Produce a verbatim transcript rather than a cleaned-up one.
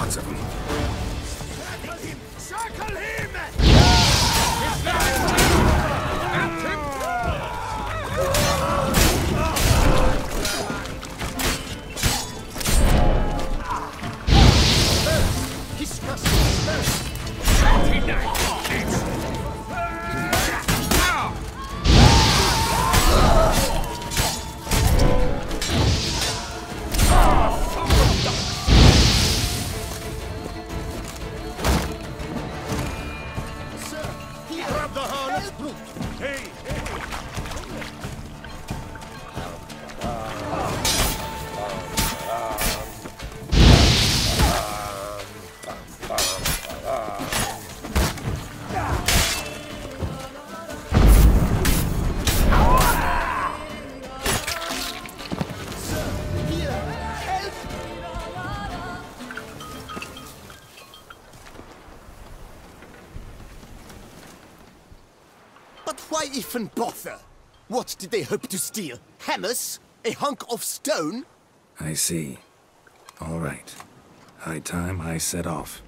lots of them. Circle him! Circle him! Why even bother? What did they hope to steal? Hammers? A hunk of stone? I see. All right. High time I set off.